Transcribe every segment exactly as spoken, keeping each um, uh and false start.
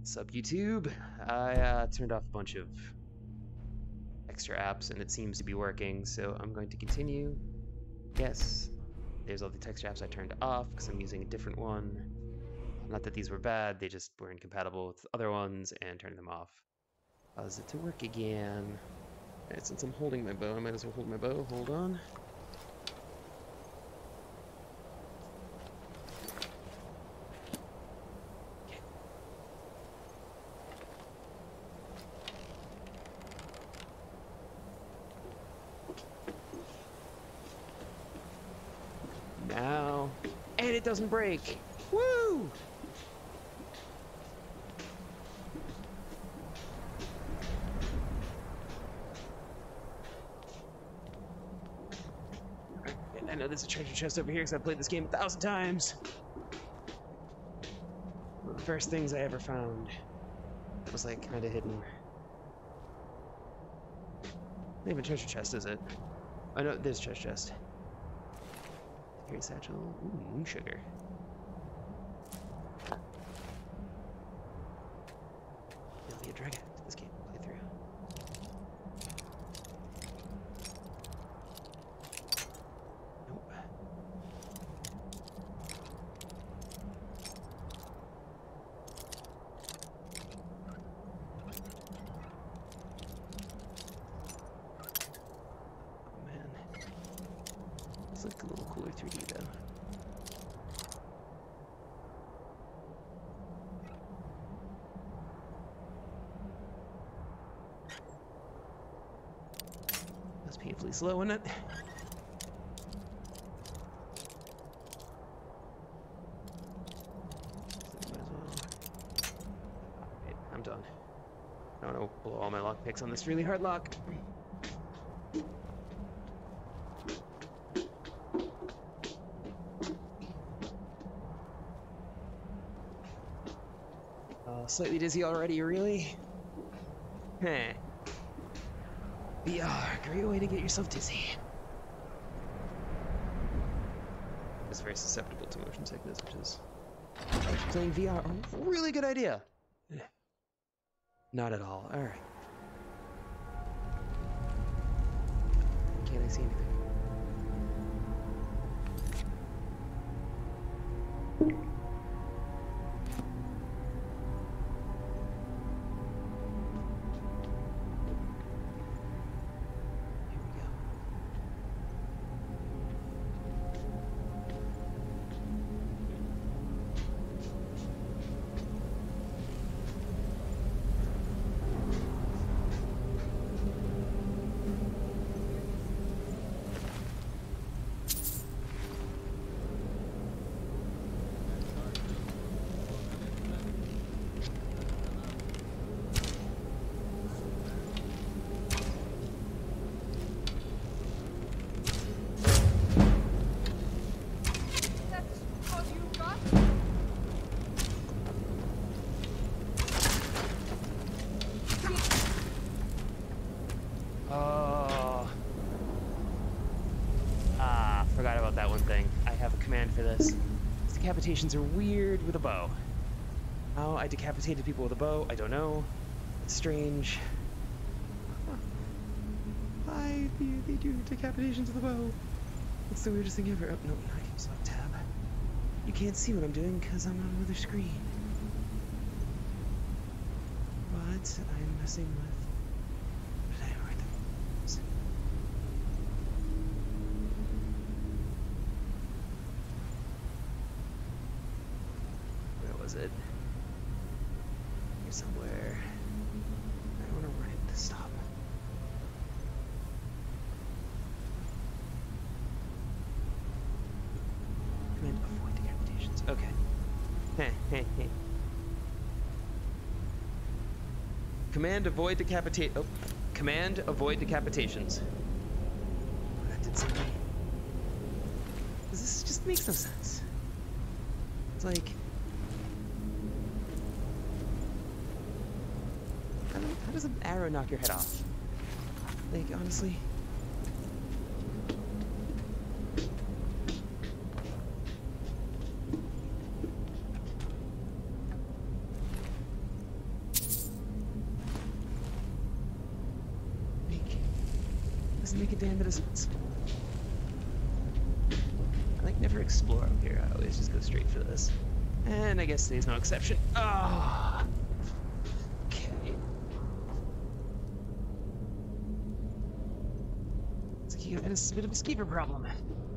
Sub YouTube. I uh, turned off a bunch of extra apps and it seems to be working, so I'm going to continue. Yes, there's all the text apps I turned off because I'm using a different one. Not that these were bad, they just were incompatible with other ones, and turning them off causes it to work again. Alright, since I'm holding my bow, I might as well hold my bow. Hold on. Now, and it doesn't break. Woo! I know there's a treasure chest over here because I've played this game a thousand times. One of the first things I ever found was like kind of hidden. Not even a treasure chest, is it? I know there's a treasure chest. Great satchel. Ooh, moon sugar. There'll be a dragon to this game to play through. Nope. Oh man. It's like a little cooler three D though. That's painfully slow, isn't it? So might as well. Alright, I'm done. I don't want to blow all my lockpicks on this really hard lock. Slightly dizzy already, really? Heh. V R, great way to get yourself dizzy. It's very susceptible to motion sickness, which is playing V R a really good idea. Not at all. Alright. Can't I see anything? Forgot about that one thing. I have a command for this. These decapitations are weird with a bow. How I decapitated people with a bow, I don't know. It's strange. Huh. I they do decapitations with a bow. It's the weirdest thing ever. Oh, no, I can select tab. You can't see what I'm doing because I'm on another screen. But I'm messing with. It here somewhere. I don't want to run it to stop. Command avoid decapitations. Okay. Heh, heh, heh. Command avoid decapitate. Oh, command avoid decapitations. Oh, that did something. This just makes no sense. It's like. How does an arrow knock your head off? Like, honestly? doesn't make a damn bit of sense. I like never explore up here. I always just go straight for this. And I guess today's no exception. Ah. Okay. It's like you got a bit of a skeever problem.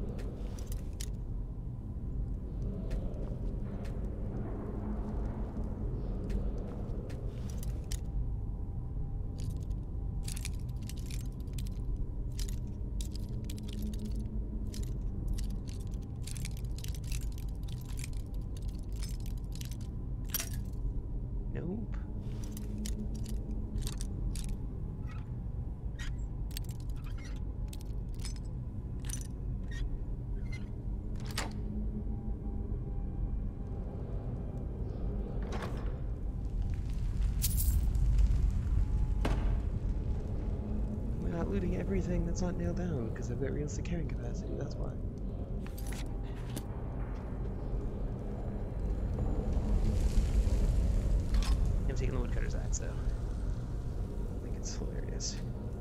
Nope. We're not looting everything that's not nailed down because I've got realistic carrying capacity, that's why. Taking the woodcutter's axe, though. I think it's hilarious.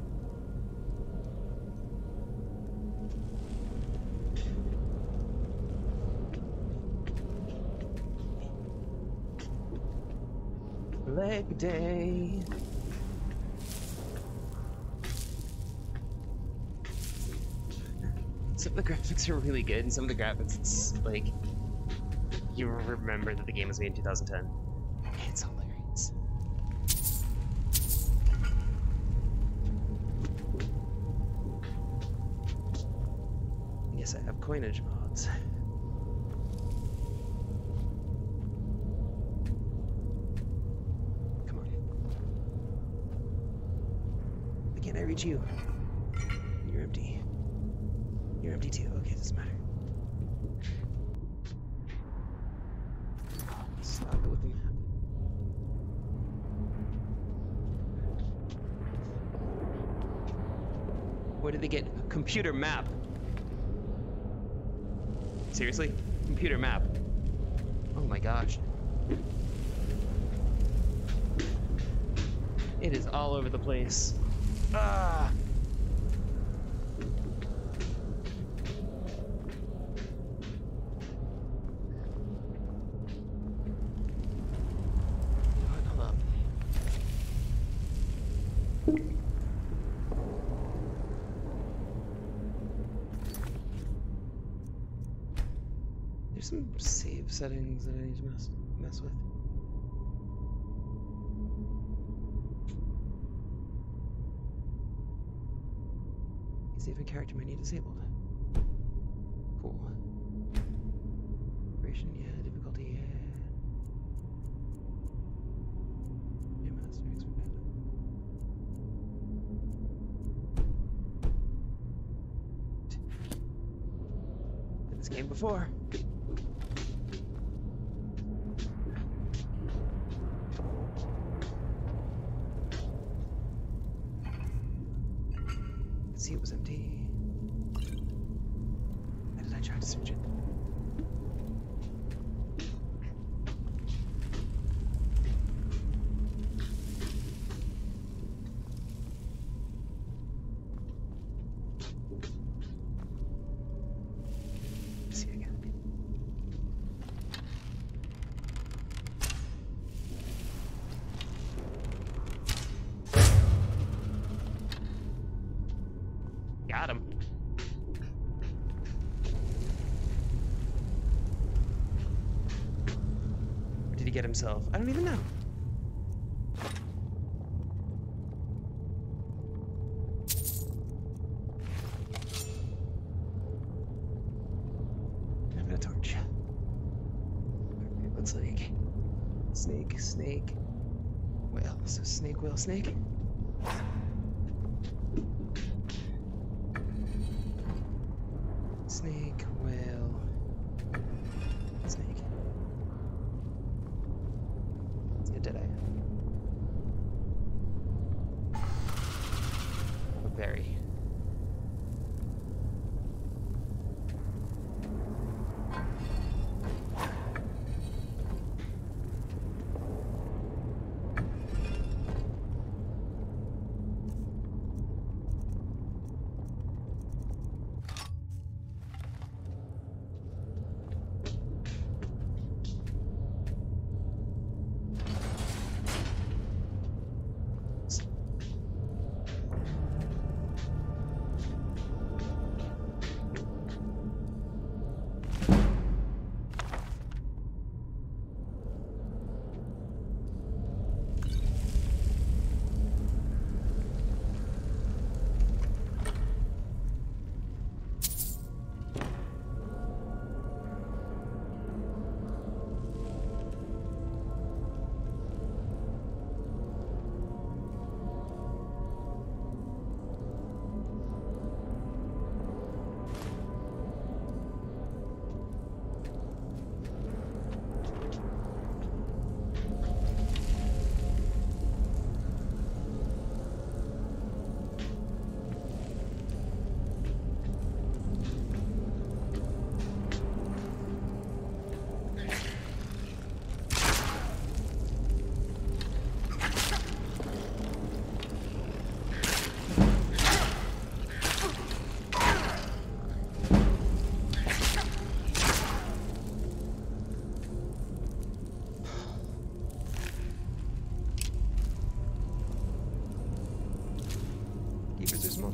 Leg day. Some of the graphics are really good, and some of the graphics, it's like you remember that the game was made in two thousand ten. It's hilarious. Yes, I have coinage mods. Come on. Why can't I reach you? You're empty. You're empty too. Okay, doesn't matter. Stop it with the map. Where did they get a computer map? Seriously? Computer map. Oh my gosh. It is all over the place. Ah! Hold up. There's some save settings that I need to mess mess with. Save a character may need disabled. Cool. Duration, yeah. Difficulty, yeah. New master expert. Did this game before. See, it was empty. Why did I try to search it? See again. Got him. Where did he get himself? I don't even know. I've got a torch. Okay, looks like snake, snake, whale. So snake, whale, snake. Snake, whale, snake. Let's get Deadeye. A berry.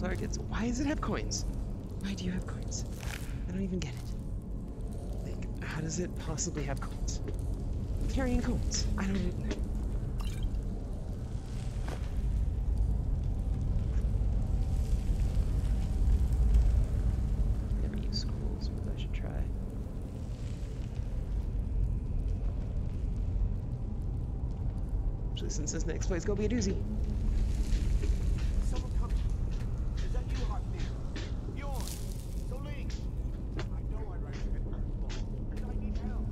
targets. Why does it have coins? Why do you have coins? I don't even get it. Like, how does it possibly have coins? I'm carrying coins. I don't... Since this next play's gonna be a doozy. Someone coming. Is that you, Arvil? Bjorn. Bleak. I know I'd rather get hurt ball, but I need help.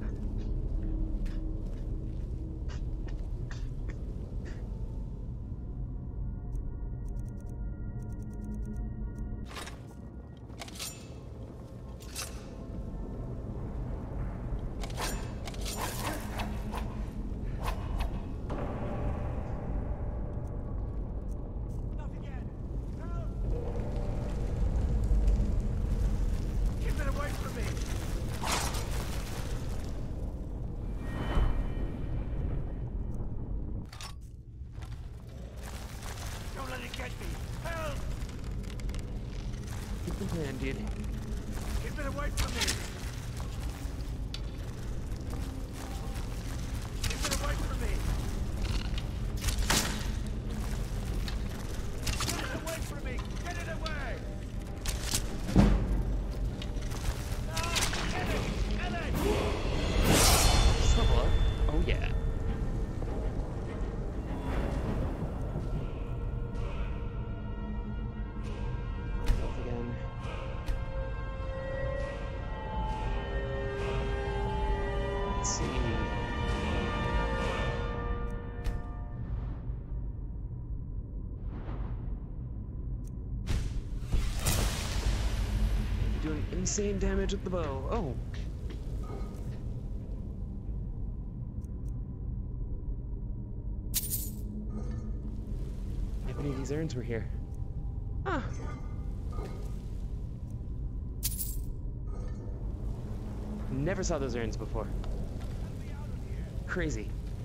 Man, dude. Keep it away from me! Keep it away from me! Get it away from me! Get it away! Ah, get it! Get it! Just level up. Oh yeah. Doing insane damage with the bow. Oh. If any of these urns were here. Huh. Never saw those urns before. Crazy.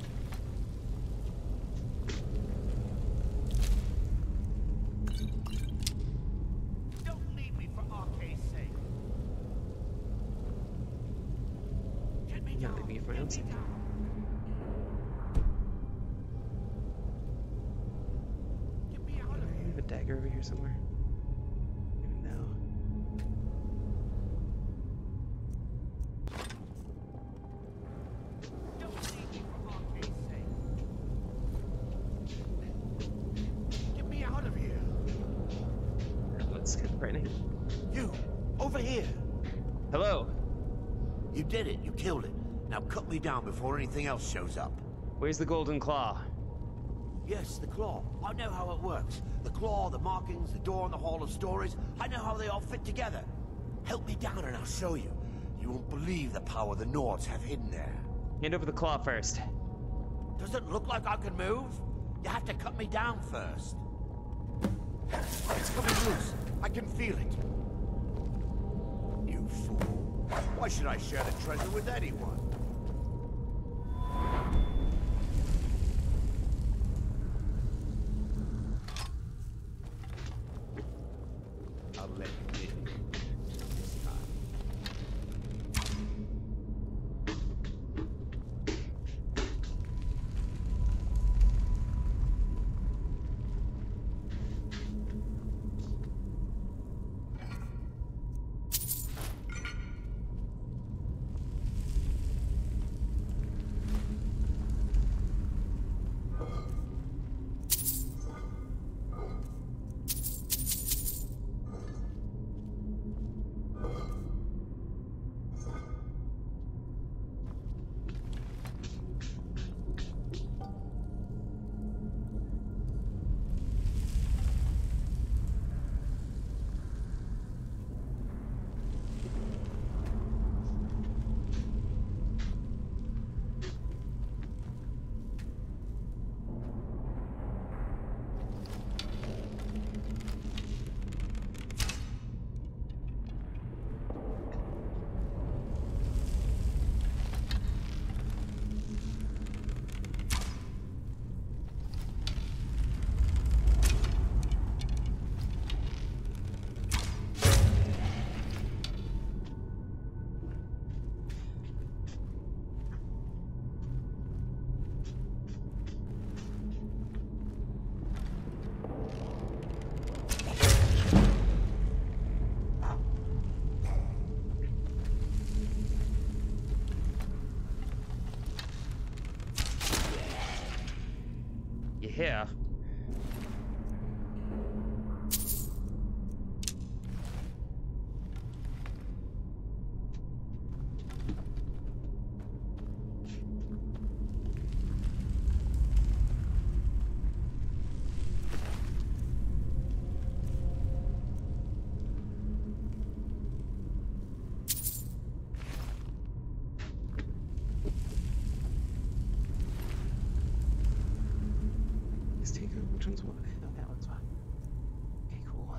Dagger over here somewhere? No. Get me out of here! That's kind of frightening. You! Over here! Hello! You did it. You killed it. Now cut me down before anything else shows up. Where's the golden claw? Yes, the claw. I know how it works. The claw, the markings, the door in the Hall of Stories. I know how they all fit together. Help me down and I'll show you. You won't believe the power the Nords have hidden there. Hand over the claw first. Does it look like I can move? You have to cut me down first. It's coming loose. I can feel it. You fool. Why should I share the treasure with anyone? Yeah. Which one's what? Oh, that one's fine. Okay, cool.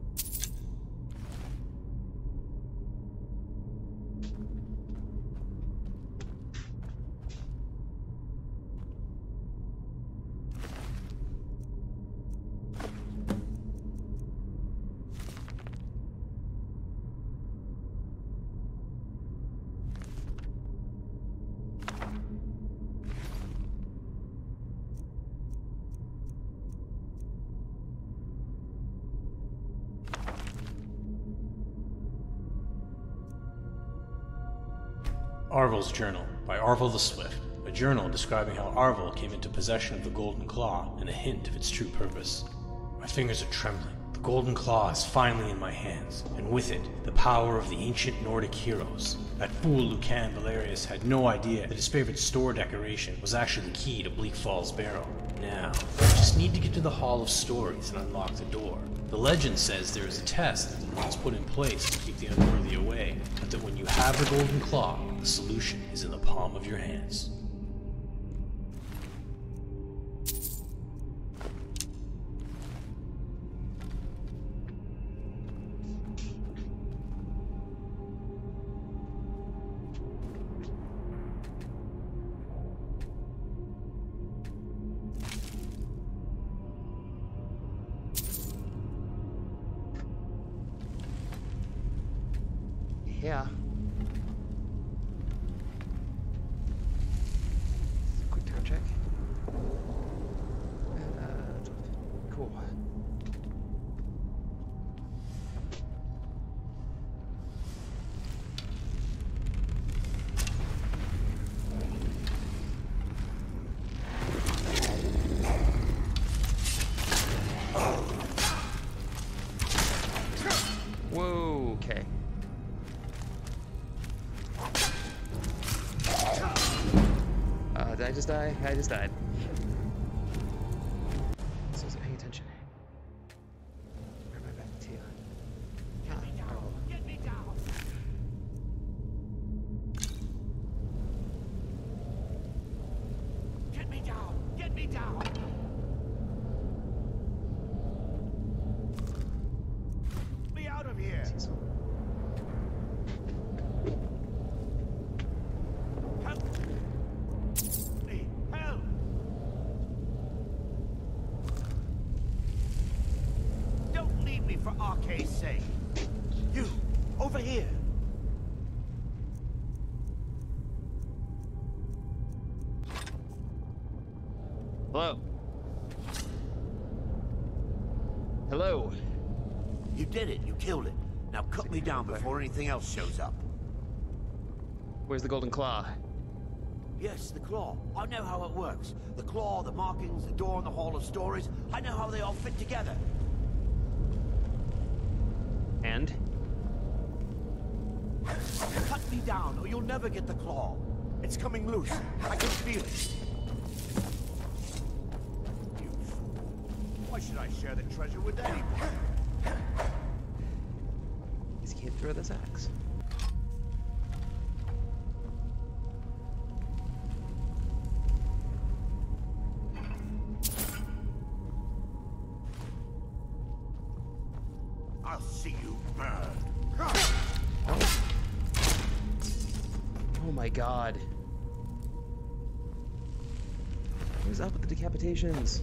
Arvil's Journal by Arvil the Swift, a journal describing how Arvil came into possession of the Golden Claw and a hint of its true purpose. My fingers are trembling. The Golden Claw is finally in my hands, and with it, the power of the ancient Nordic heroes. That fool Lucan Valerius had no idea that his favorite store decoration was actually the key to Bleak Falls Barrow. Now, I just need to get to the Hall of Stories and unlock the door. The legend says there is a test that the monks put in place to keep the unworthy away, but that when you have the Golden Claw, the solution is in the palm of your hands. Yeah. Quick time check. Uh, cool. Whoa, okay. Did I just die? I just died. So I wasn't paying attention. Where am I back to? Get me down! Oh. Get me down! Get me down! Get me down! Get me out of here! Help! For Archery's sake. You, over here. Hello. Hello. You did it. You killed it. Now cut me down before anything else shows up. Where's the Golden Claw? Yes, the claw. I know how it works. The claw, the markings, the door in the Hall of Stories. I know how they all fit together. And? Cut me down, or you'll never get the claw. It's coming loose. I can feel it. You fool. Why should I share the treasure with anyone? Because he can't throw this axe. I'll see you burn. Oh my god. What's up with the decapitations?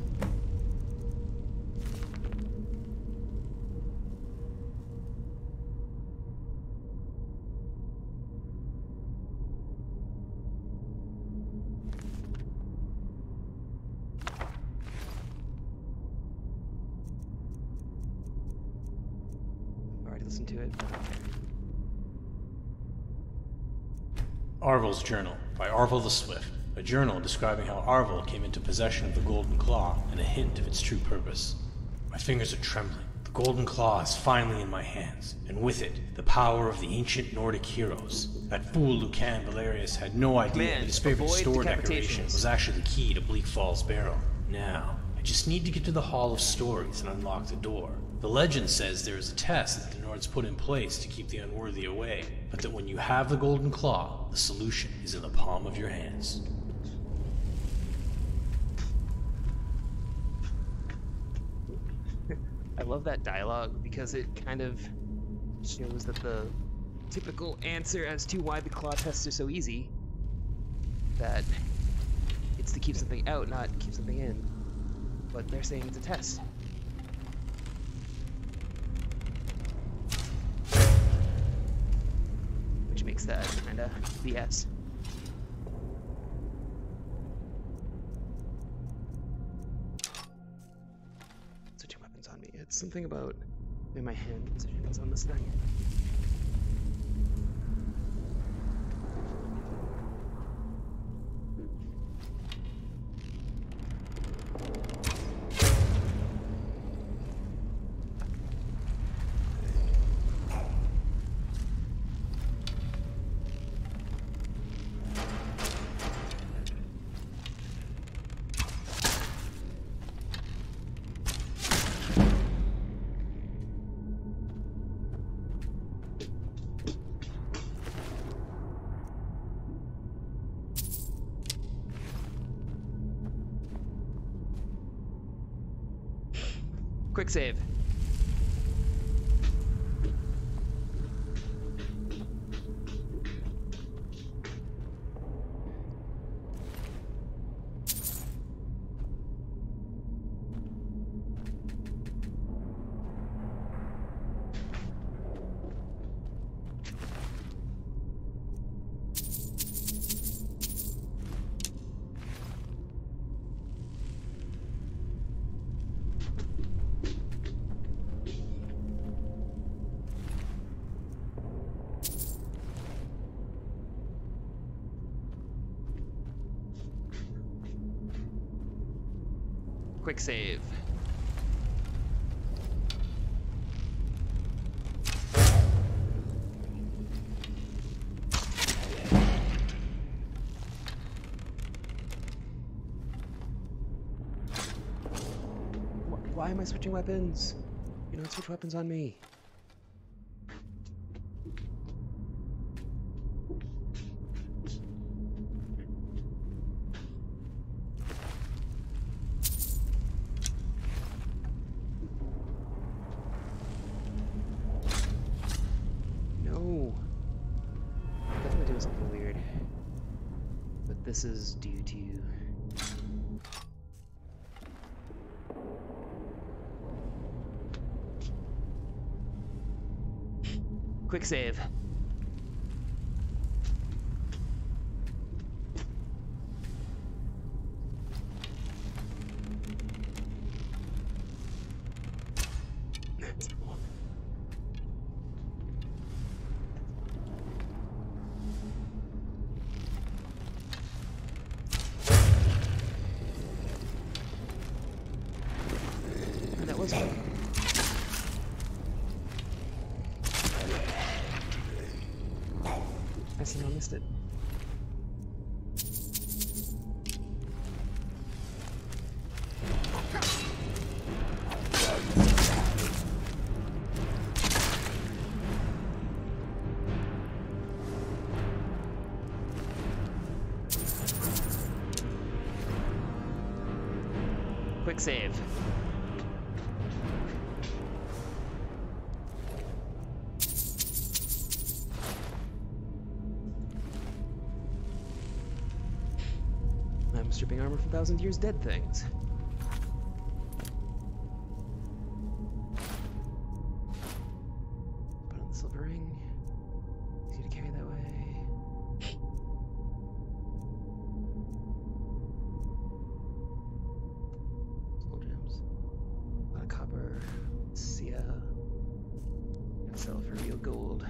Listen to it. Arvil's Journal by Arvil the Swift, a journal describing how Arvil came into possession of the Golden Claw and a hint of its true purpose. My fingers are trembling. The Golden Claw is finally in my hands, and with it, the power of the ancient Nordic heroes. That fool Lucan Valerius had no idea Command, that his favorite avoid store decoration decapitations. was actually the key to Bleak Falls Barrow. Now, I just need to get to the Hall of Stories and unlock the door. The legend says there is a test that the Nords put in place to keep the unworthy away, but that when you have the Golden Claw, the solution is in the palm of your hands. I love that dialogue because it kind of shows that the typical answer as to why the claw tests are so easy, that it's to keep something out, not keep something in. But they're saying it's a test. Which makes that kinda B S. Switching weapons on me. It's something about where my hand position is on this thing. Quick save. Quick save. Wh- Why am I switching weapons? You don't switch weapons on me. This is due to quick save. I somehow missed it. Quick save. I'm stripping armor from thousand years dead things. Put on the silver ring. Easy to carry that way. Soul gems. A lot of copper. Sia. Gonna sell for real gold.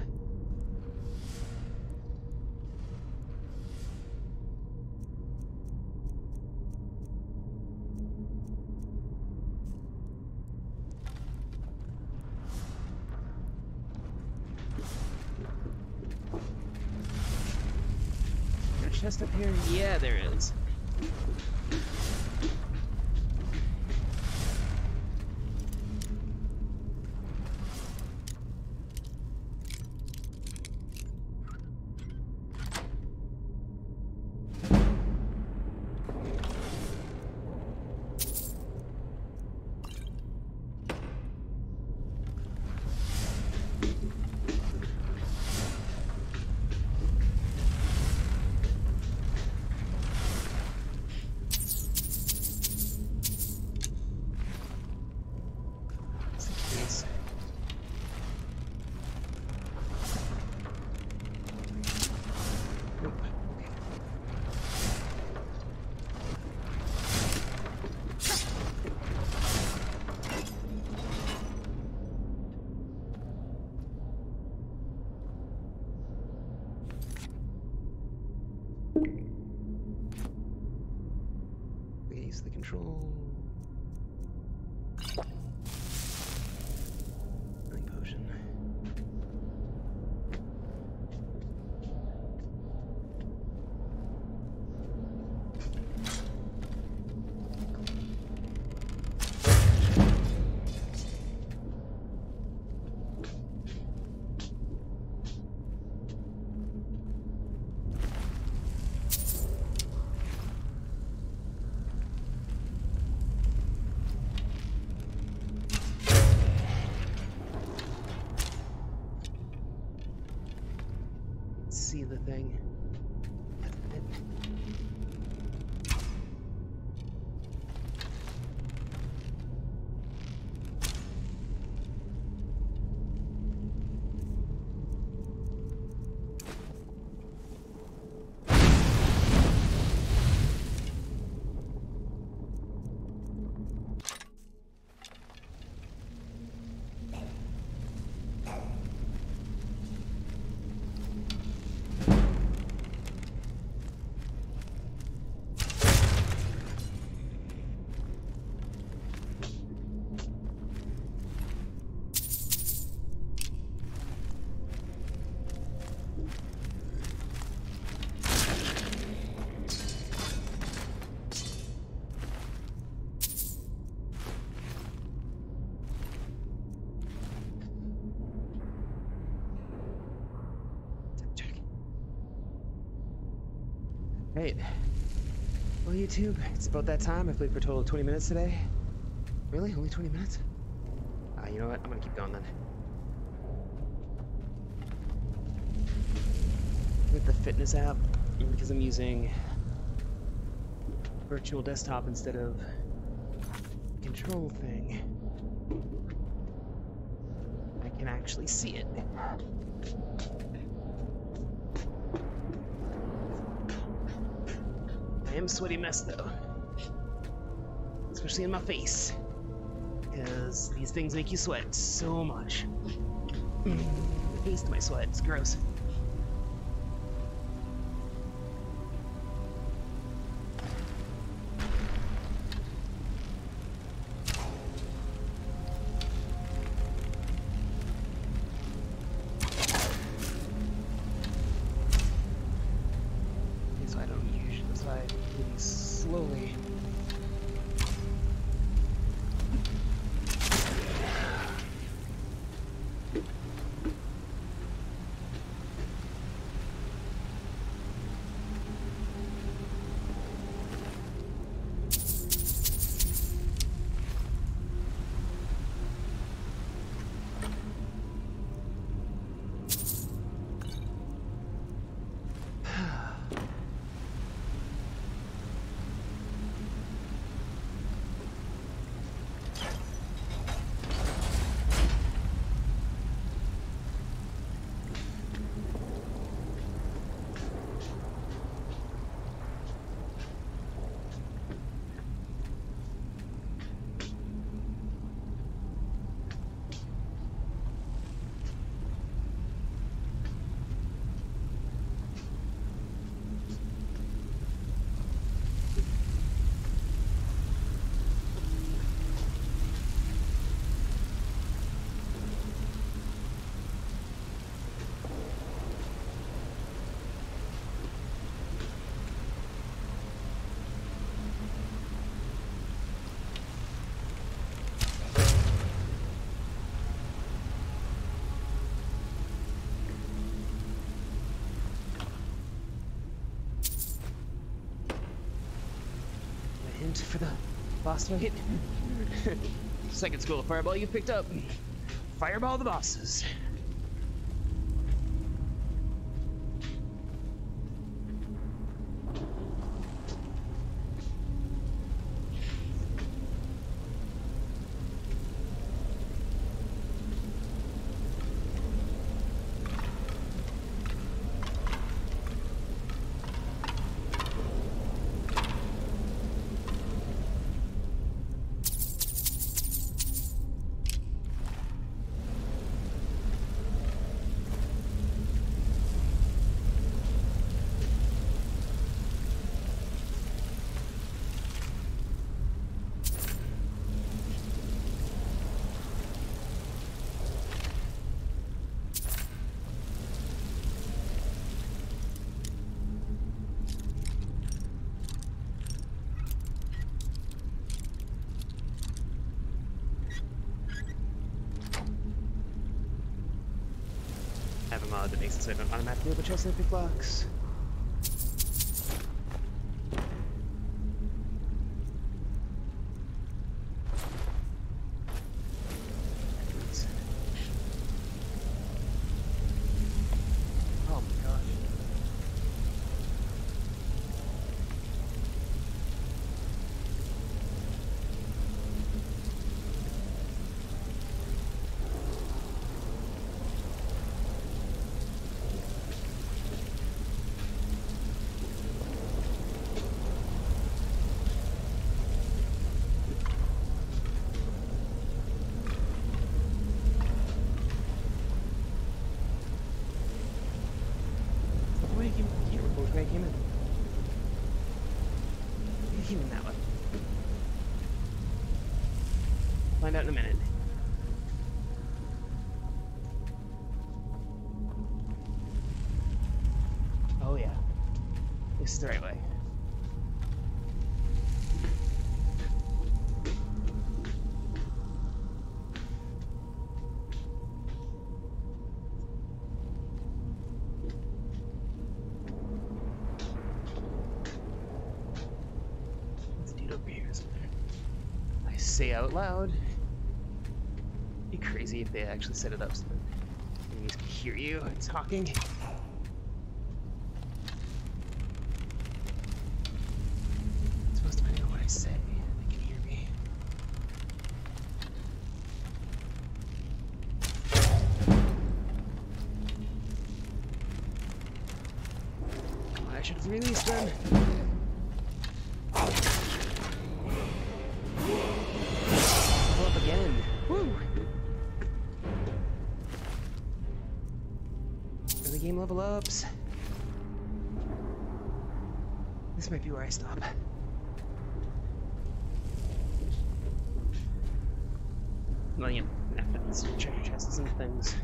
chest up here? Yeah, there is. The control. Healing potion. See the thing. Right. Well, YouTube, it's about that time. I played for a total of twenty minutes today. Really? Only twenty minutes? Ah, uh, you know what? I'm gonna keep going then. With the fitness app, because I'm using virtual desktop instead of control thing, I can actually see it. I am a sweaty mess though, especially in my face, because these things make you sweat so much. Taste my sweat, it's gross. Slowly. for the boss fight. Second school of fireball you picked up. Fireball the bosses. I have a mod that makes it so I don't automatically open chests and pick blocks. Oh my gosh. Where came here? Which way I came in? I came in that way. Find out in a minute. Oh yeah. This is the right way. I say out loud. It'd be crazy if they actually set it up so that enemies can hear you talking. It's supposed to depend on what I say. They can hear me. I should have released them. Again. Woo! Early game level ups. This might be where I stop. Million after these treasure chests and things.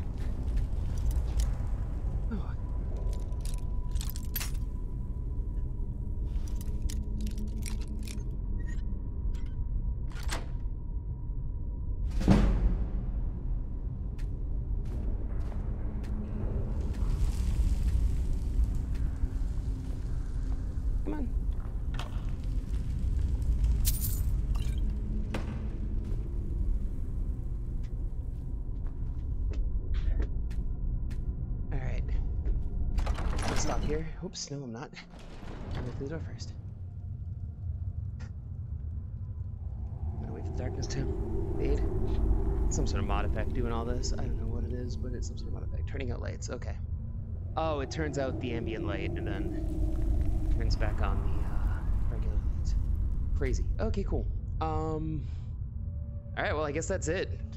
Oh. Come on. Alright. Let's stop here. Oops, no I'm not. I'm gonna go through the door first. I'm gonna wait for the darkness to fade. Some sort of mod effect doing all this. I don't know what it is, but it's some sort of mod effect. Turning out lights, okay. Oh, it turns out the ambient light and then turns back on the uh, regular lights. Crazy. Okay, cool. Um, all right, well, I guess that's it.